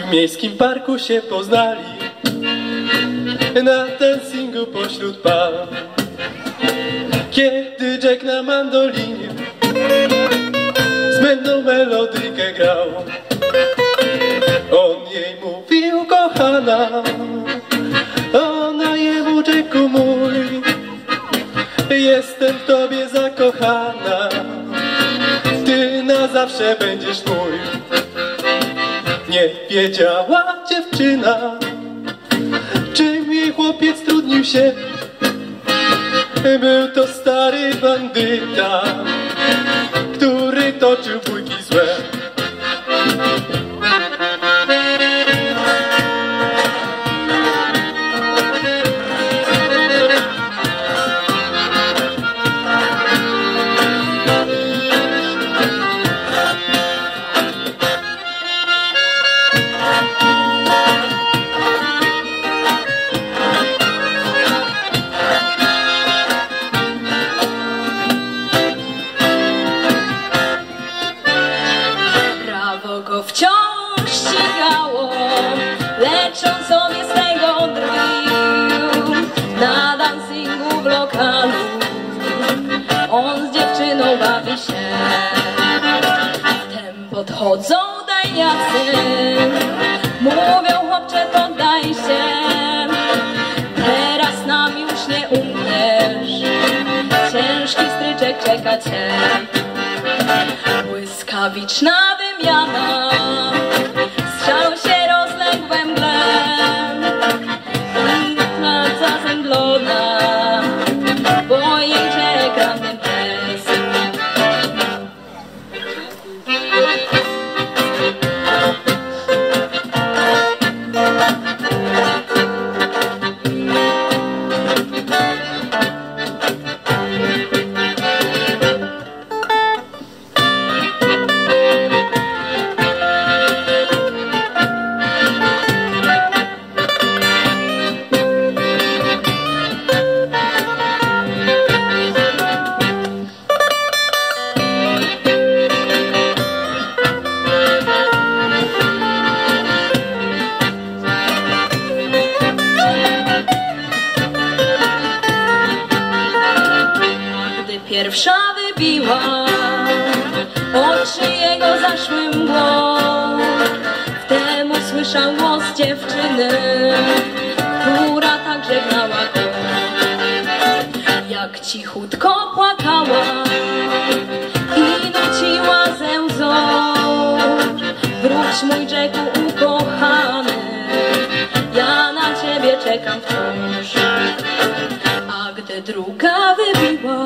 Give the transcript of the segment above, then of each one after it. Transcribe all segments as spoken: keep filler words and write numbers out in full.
W miejskim parku się poznali, na dancingu pośród par. Kiedy Jack na mandolinie smętną melodykę grał, on jej mówił kochana, ona jemu: Jacku mój, jestem w tobie zakochana, ty na zawsze będziesz mój. Nie wiedziała dziewczyna, czym jej chłopiec trudnił się. Był to stary bandyta, który toczył bójki złe. Go wciąż ścigało, lecz on sobie z tego drwił. Na dancingu w lokalu on z dziewczyną bawi się. Wtem podchodzą dajniacy, mówią: chłopcze, poddaj się, teraz nam już nie umrzesz, ciężki stryczek czeka cię. Błyskawiczna wymiana, strzał się rozległ we mgle i praca zemdlona, bo jej czeka ten pies. Pierwsza wybiła, oczy jego zaszły mgłą. Wtem usłyszał głos dziewczyny, która tak żegnała go. Jak cichutko płakała i nuciła ze łzą: wróć mój Jacku ukochany, ja na ciebie czekam wciąż. A gdy druga wybiła,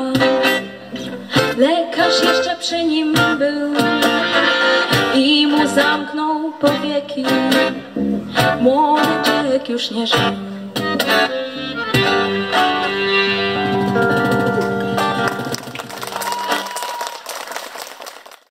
lekarz jeszcze przy nim był i mu zamknął powieki. Młody Jack już nie żył.